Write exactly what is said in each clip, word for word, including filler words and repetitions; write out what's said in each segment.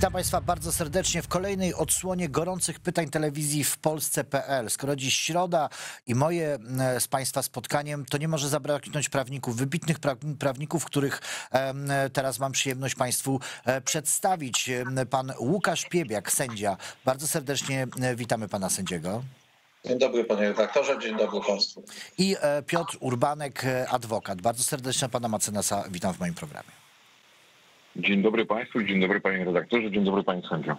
Witam Państwa bardzo serdecznie w kolejnej odsłonie gorących pytań telewizji w Polsce kropka pe el. Skoro dziś środa i moje z Państwa spotkaniem, to nie może zabraknąć prawników, wybitnych prawników, których teraz mam przyjemność Państwu przedstawić. Pan Łukasz Piebiak, sędzia. Bardzo serdecznie witamy Pana sędziego. Dzień dobry panie redaktorze, dzień dobry państwu. I Piotr Urbanek, adwokat. Bardzo serdecznie pana mecenasa witam w moim programie. Dzień dobry państwu, dzień dobry panie redaktorze, dzień dobry panie sędzio.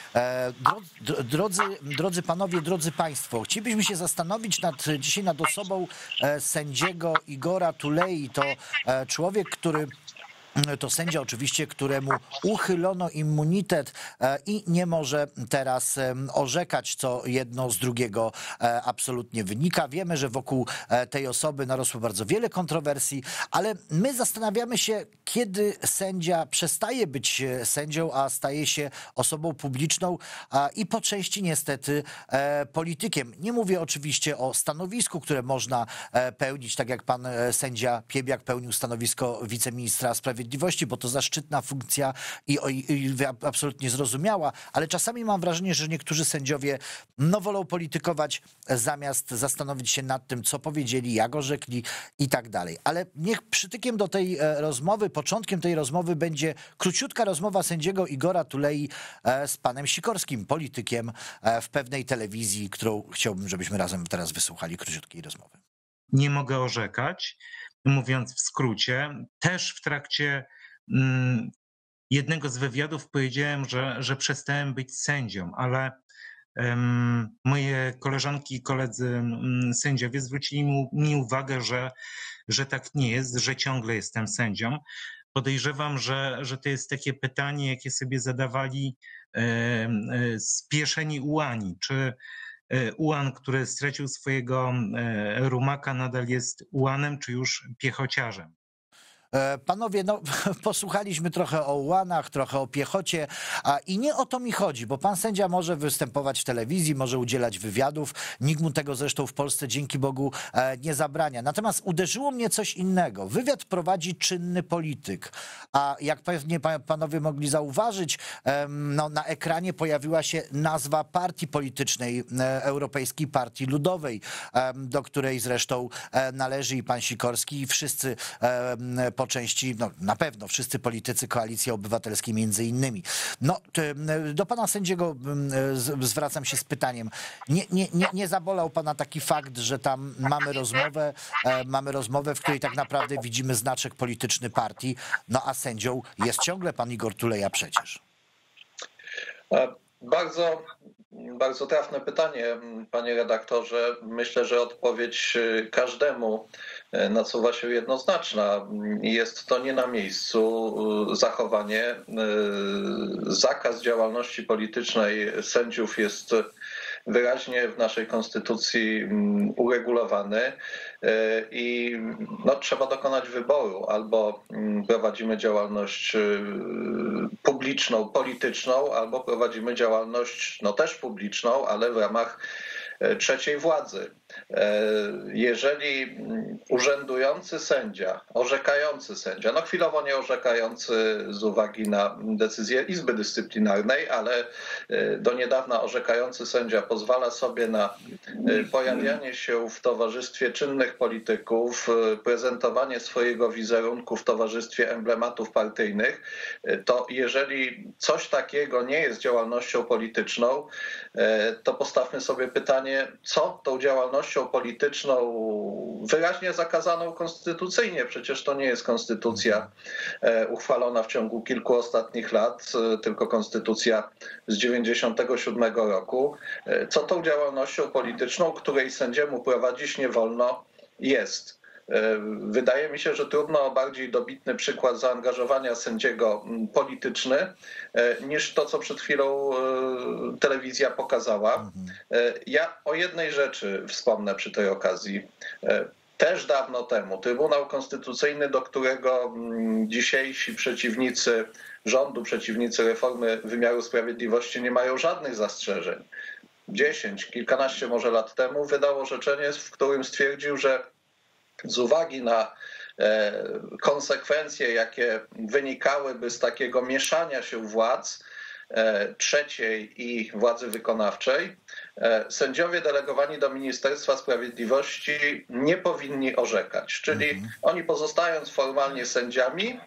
Drodzy, drodzy panowie, drodzy państwo, chcielibyśmy się zastanowić nad, dzisiaj nad osobą sędziego Igora Tulei. To człowiek, który... To sędzia oczywiście, któremu uchylono immunitet i nie może teraz orzekać, co jedno z drugiego absolutnie wynika. Wiemy, że wokół tej osoby narosło bardzo wiele kontrowersji, ale my zastanawiamy się, kiedy sędzia przestaje być sędzią, a staje się osobą publiczną i po części niestety politykiem. Nie mówię oczywiście o stanowisku, które można pełnić, tak jak pan sędzia Piebiak pełnił stanowisko wiceministra sprawiedliwości, bo to zaszczytna funkcja i, i, i absolutnie zrozumiała, ale czasami mam wrażenie, że niektórzy sędziowie no, wolą politykować zamiast zastanowić się nad tym, co powiedzieli, jak orzekli i tak dalej. Ale niech przytykiem do tej rozmowy, początkiem tej rozmowy będzie króciutka rozmowa sędziego Igora Tulei z panem Sikorskim, politykiem w pewnej telewizji, którą chciałbym, żebyśmy razem teraz wysłuchali króciutkiej rozmowy. Nie mogę orzekać, mówiąc w skrócie. Też w trakcie mm, jednego z wywiadów powiedziałem, że, że przestałem być sędzią, ale um, moje koleżanki i koledzy um, sędziowie zwrócili mi, mi uwagę, że, że tak nie jest, że ciągle jestem sędzią. Podejrzewam, że, że to jest takie pytanie, jakie sobie zadawali e, e, spieszeni ułani. Czy ułan, który stracił swojego rumaka, nadal jest ułanem, czy już piechociarzem? Panowie, no posłuchaliśmy trochę o ułanach, trochę o piechocie a, i nie o to mi chodzi, bo pan sędzia może występować w telewizji, może udzielać wywiadów, nikt mu tego zresztą w Polsce dzięki Bogu e, nie zabrania. Natomiast uderzyło mnie coś innego. Wywiad prowadzi czynny polityk, a jak pewnie panowie mogli zauważyć, e, no, na ekranie pojawiła się nazwa partii politycznej, e, Europejskiej Partii Ludowej, e, do której zresztą e, należy i pan Sikorski i wszyscy e, po części, no na pewno wszyscy politycy Koalicji Obywatelskiej między innymi. No, do pana sędziego zwracam się z pytaniem. Nie, nie, nie, nie zabolał pana taki fakt, że tam mamy rozmowę, mamy rozmowę, w której tak naprawdę widzimy znaczek polityczny partii, no a sędzią jest ciągle pan Igor Tuleja przecież. Bardzo, bardzo trafne pytanie, panie redaktorze. Myślę, że odpowiedź każdemu nasuwa się jednoznaczna. Jest to nie na miejscu zachowanie. Zakaz działalności politycznej sędziów jest wyraźnie w naszej konstytucji uregulowany i no, trzeba dokonać wyboru. Albo prowadzimy działalność publiczną, polityczną, albo prowadzimy działalność no, też publiczną, ale w ramach trzeciej władzy. Jeżeli urzędujący sędzia, orzekający sędzia, no chwilowo nie orzekający z uwagi na decyzję Izby Dyscyplinarnej, ale do niedawna orzekający sędzia pozwala sobie na pojawianie się w towarzystwie czynnych polityków, prezentowanie swojego wizerunku w towarzystwie emblematów partyjnych, to jeżeli coś takiego nie jest działalnością polityczną, to postawmy sobie pytanie, co tą działalnością polityczną wyraźnie zakazaną konstytucyjnie, przecież to nie jest konstytucja uchwalona w ciągu kilku ostatnich lat, tylko konstytucja z dziewięćdziesiątego siódmego roku, co tą działalnością polityczną, której sędziemu prowadzić nie wolno, jest. Wydaje mi się, że trudno o bardziej dobitny przykład zaangażowania sędziego polityczny niż to, co przed chwilą telewizja pokazała. Ja o jednej rzeczy wspomnę przy tej okazji. Też dawno temu Trybunał Konstytucyjny, do którego dzisiejsi przeciwnicy rządu, przeciwnicy reformy wymiaru sprawiedliwości nie mają żadnych zastrzeżeń, dziesięć, kilkanaście może lat temu wydał orzeczenie, w którym stwierdził, że z uwagi na konsekwencje, jakie wynikałyby z takiego mieszania się władz, trzeciej i władzy wykonawczej, sędziowie delegowani do Ministerstwa Sprawiedliwości nie powinni orzekać. Czyli mhm. oni pozostając formalnie sędziami,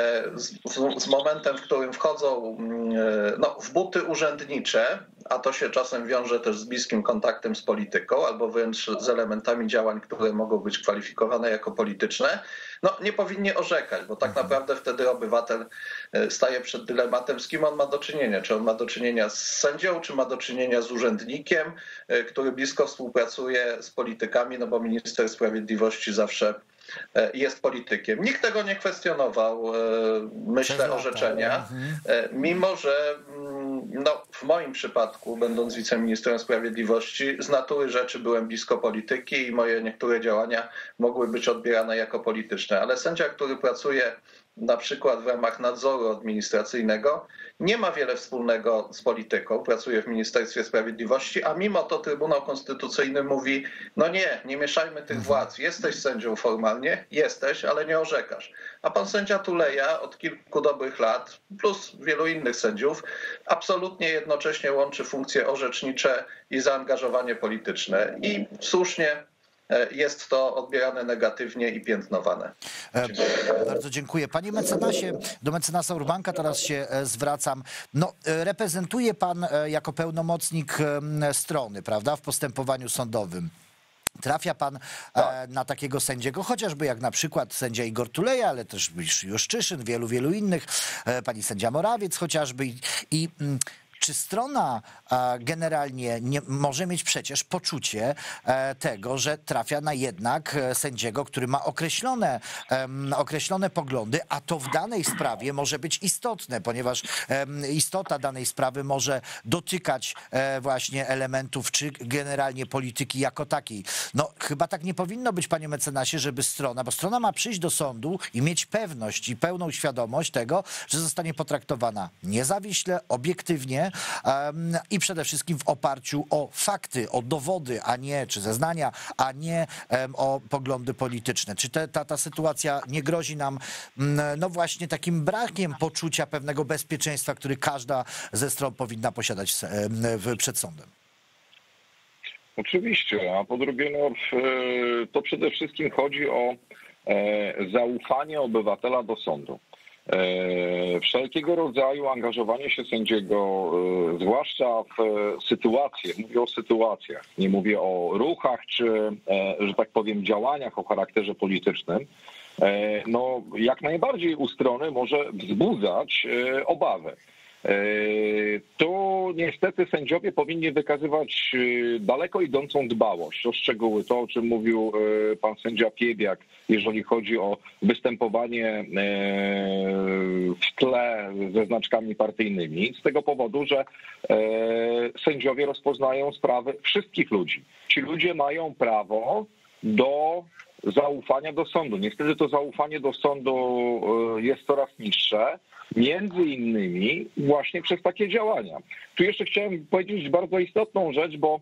z, z momentem, w którym wchodzą no, w buty urzędnicze, a to się czasem wiąże też z bliskim kontaktem z polityką, albo wręcz z elementami działań, które mogą być kwalifikowane jako polityczne, no nie powinni orzekać, bo tak naprawdę wtedy obywatel staje przed dylematem, z kim on ma do czynienia. Czy on ma do czynienia z sędzią, czy ma do czynienia z urzędnikiem, który blisko współpracuje z politykami, no bo minister sprawiedliwości zawsze jest politykiem. Nikt tego nie kwestionował, myślę, orzeczenia, mimo że no, w moim przypadku, będąc wiceministrem sprawiedliwości, z natury rzeczy byłem blisko polityki i moje niektóre działania mogły być odbierane jako polityczne. Ale sędzia, który pracuje na przykład w ramach nadzoru administracyjnego, nie ma wiele wspólnego z polityką, pracuje w Ministerstwie Sprawiedliwości, a mimo to Trybunał Konstytucyjny mówi, no nie, nie mieszajmy tych władz, jesteś sędzią formalnie, jesteś, ale nie orzekasz. A pan sędzia Tuleja od kilku dobrych lat, plus wielu innych sędziów, absolutnie jednocześnie łączy funkcje orzecznicze i zaangażowanie polityczne. I słusznie jest to odbierane negatywnie i piętnowane. Dziękuję. Bardzo dziękuję. Panie mecenasie, do mecenasa Urbanka teraz się zwracam. No, reprezentuje pan jako pełnomocnik strony, prawda, w postępowaniu sądowym. Trafia pan tak. na takiego sędziego, chociażby jak na przykład sędzia Igor Tuleja, ale też Juszczyszyn, wielu, wielu innych, pani sędzia Morawiec chociażby i, i czy strona generalnie nie, może mieć przecież poczucie tego, że trafia na jednak sędziego, który ma określone, określone poglądy, a to w danej sprawie może być istotne, ponieważ istota danej sprawy może dotykać właśnie elementów, czy generalnie polityki jako takiej. No chyba tak nie powinno być, panie mecenasie, żeby strona, bo strona ma przyjść do sądu i mieć pewność i pełną świadomość tego, że zostanie potraktowana niezawiśle, obiektywnie, i przede wszystkim w oparciu o fakty, o dowody, a nie, czy zeznania, a nie o poglądy polityczne. Czy te, ta, ta sytuacja nie grozi nam no właśnie takim brakiem poczucia pewnego bezpieczeństwa, który każda ze stron powinna posiadać przed sądem? Oczywiście, a po drugie no, to przede wszystkim chodzi o zaufanie obywatela do sądu. Wszelkiego rodzaju angażowanie się sędziego, zwłaszcza w sytuacje, mówię o sytuacjach, nie mówię o ruchach czy, że tak powiem, działaniach o charakterze politycznym, no jak najbardziej u strony może wzbudzać obawę. Tu niestety sędziowie powinni wykazywać daleko idącą dbałość o szczegóły. To, o czym mówił pan sędzia Piebiak, jeżeli chodzi o występowanie w tle ze znaczkami partyjnymi, z tego powodu, że sędziowie rozpoznają sprawy wszystkich ludzi. Ci ludzie mają prawo do zaufania do sądu. Niestety to zaufanie do sądu jest coraz niższe, między innymi właśnie przez takie działania. Tu jeszcze chciałem powiedzieć bardzo istotną rzecz, bo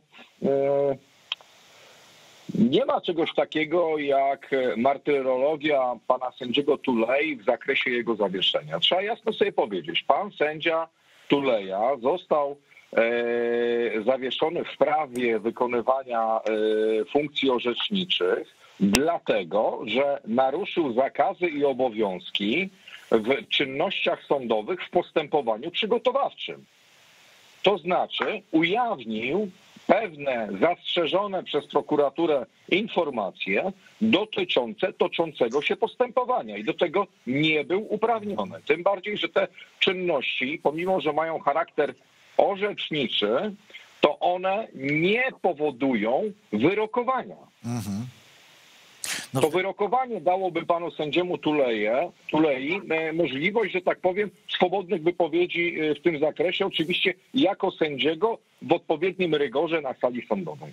nie ma czegoś takiego jak martyrologia pana sędziego Tulei w zakresie jego zawieszenia. Trzeba jasno sobie powiedzieć, pan sędzia Tuleja został zawieszony w sprawie wykonywania funkcji orzeczniczych, dlatego, że naruszył zakazy i obowiązki w czynnościach sądowych w postępowaniu przygotowawczym. To znaczy ujawnił pewne zastrzeżone przez prokuraturę informacje dotyczące toczącego się postępowania i do tego nie był uprawniony. Tym bardziej, że te czynności, pomimo że mają charakter orzeczniczy, to one nie powodują wyrokowania. Mhm. To wyrokowanie dałoby panu sędziemu Tuleje, Tulei możliwość, że tak powiem, swobodnych wypowiedzi w tym zakresie, oczywiście jako sędziego w odpowiednim rygorze na sali sądowej.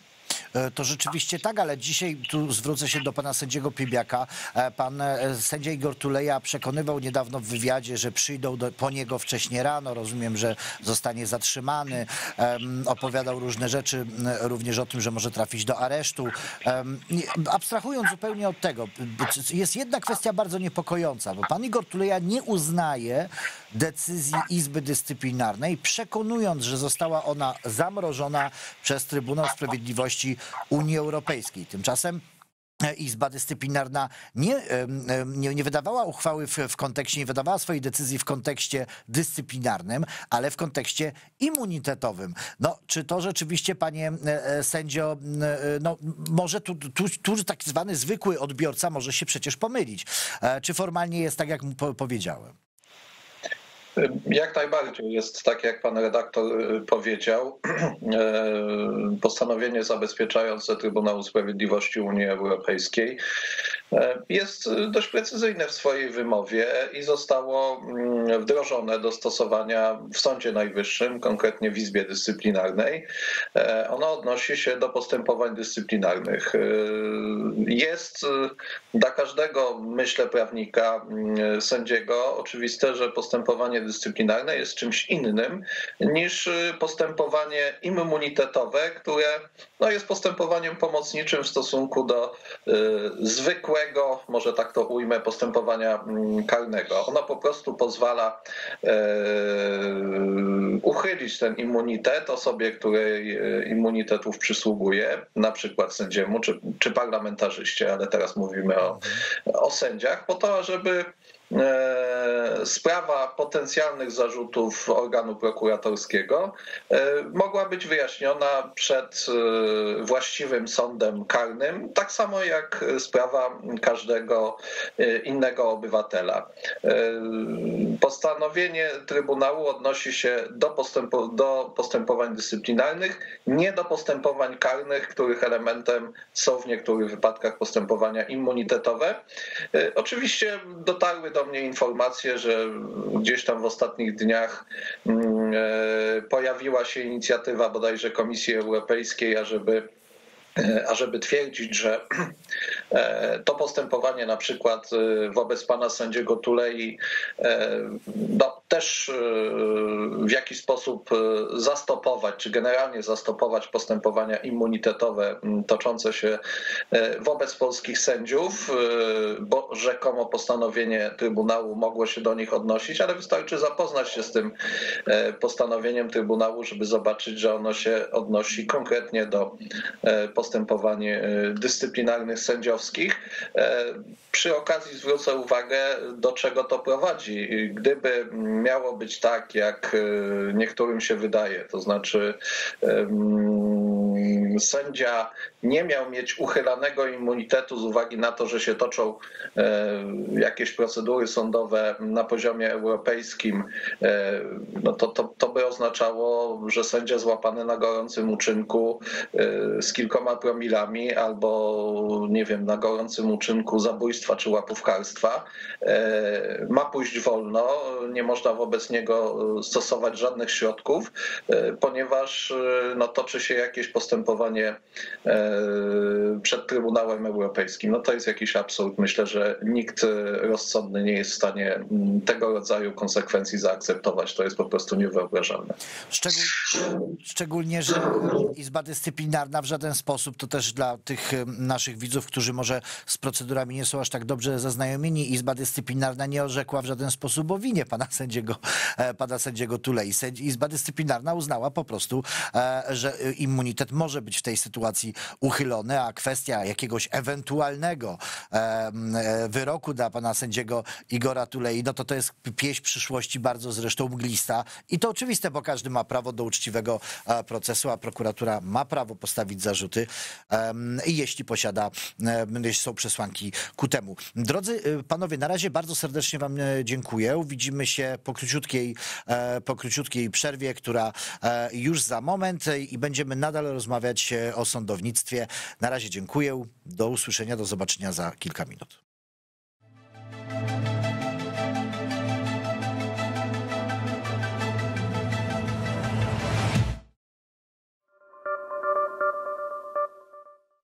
to rzeczywiście tak, ale dzisiaj tu zwrócę się do pana sędziego Piebiaka. Pan sędzia Igor Tuleja przekonywał niedawno w wywiadzie, że przyjdą do, po niego wcześniej rano. Rozumiem, że zostanie zatrzymany. Opowiadał różne rzeczy, również o tym, że może trafić do aresztu. Abstrahując zupełnie od tego, jest jedna kwestia bardzo niepokojąca, bo pan Igor Tuleja nie uznaje decyzji Izby Dyscyplinarnej, przekonując, że została ona zamrożona przez Trybunał Sprawiedliwości Unii Europejskiej. Tymczasem Izba Dyscyplinarna nie, nie, nie wydawała uchwały w, w kontekście, nie wydawała swojej decyzji w kontekście dyscyplinarnym, ale w kontekście immunitetowym. No, czy to rzeczywiście, panie sędzio, no, może tu, tu, tu tak zwany zwykły odbiorca może się przecież pomylić. Czy formalnie jest tak, jak mu powiedziałem? Jak najbardziej jest tak, jak pan redaktor powiedział. Postanowienie zabezpieczające Trybunału Sprawiedliwości Unii Europejskiej jest dość precyzyjne w swojej wymowie i zostało wdrożone do stosowania w Sądzie Najwyższym, konkretnie w Izbie Dyscyplinarnej. Ono odnosi się do postępowań dyscyplinarnych. Jest dla każdego, myślę, prawnika, sędziego oczywiste, że postępowanie dyscyplinarne jest czymś innym niż postępowanie immunitetowe, które no, jest postępowaniem pomocniczym w stosunku do y, zwykłego, może tak to ujmę, postępowania karnego. Ono po prostu pozwala y, uchylić ten immunitet osobie, której immunitetów przysługuje, na przykład sędziemu czy, czy parlamentarzyście, ale teraz mówimy o, o sędziach, po to, żeby sprawa potencjalnych zarzutów organu prokuratorskiego mogła być wyjaśniona przed właściwym sądem karnym, tak samo jak sprawa każdego innego obywatela. Postanowienie Trybunału odnosi się do, postępo, do postępowań dyscyplinarnych, nie do postępowań karnych, których elementem są w niektórych wypadkach postępowania immunitetowe. Oczywiście dotarły do do mnie informacje, że gdzieś tam w ostatnich dniach pojawiła się inicjatywa bodajże Komisji Europejskiej, ażeby ażeby twierdzić, że to postępowanie na przykład wobec pana sędziego Tulei no, też w jakiś sposób zastopować, czy generalnie zastopować postępowania immunitetowe toczące się wobec polskich sędziów, bo rzekomo postanowienie Trybunału mogło się do nich odnosić, ale wystarczy zapoznać się z tym postanowieniem Trybunału, żeby zobaczyć, że ono się odnosi konkretnie do postępowania postępowań dyscyplinarnych sędziowskich. Przy okazji zwrócę uwagę, do czego to prowadzi. Gdyby miało być tak, jak niektórym się wydaje, to znaczy sędzia nie miał mieć uchylanego immunitetu z uwagi na to, że się toczą jakieś procedury sądowe na poziomie europejskim, no to, to, to by oznaczało, że sędzia złapany na gorącym uczynku z kilkoma promilami albo, nie wiem, na gorącym uczynku zabójstwa czy łapówkarstwa ma pójść wolno, nie można wobec niego stosować żadnych środków, ponieważ no, toczy się jakieś postępowanie przed Trybunałem Europejskim. No to jest jakiś absurd. Myślę, że nikt rozsądny nie jest w stanie tego rodzaju konsekwencji zaakceptować. To jest po prostu niewyobrażalne. Szczegól, szczególnie, że Izba Dyscyplinarna w żaden sposób, to też dla tych naszych widzów, którzy może z procedurami nie są aż tak dobrze zaznajomieni, Izba Dyscyplinarna nie orzekła w żaden sposób o winie pana sędziego, pana sędziego Tulei. Izba Dyscyplinarna uznała po prostu, że immunitet może być w tej sytuacji uchylony, a kwestia jakiegoś ewentualnego wyroku dla pana sędziego Igora Tulei, no to to jest pieśń przyszłości bardzo zresztą mglista i to oczywiste, bo każdy ma prawo do uczciwego procesu, a prokuratura ma prawo postawić zarzuty i jeśli posiada, jeśli są przesłanki ku temu. Drodzy panowie, na razie bardzo serdecznie wam dziękuję. Widzimy się po króciutkiej, po króciutkiej przerwie, która już za moment i będziemy nadal rozmawiać o sądownictwie. Na razie dziękuję. Do usłyszenia, do zobaczenia za kilka minut.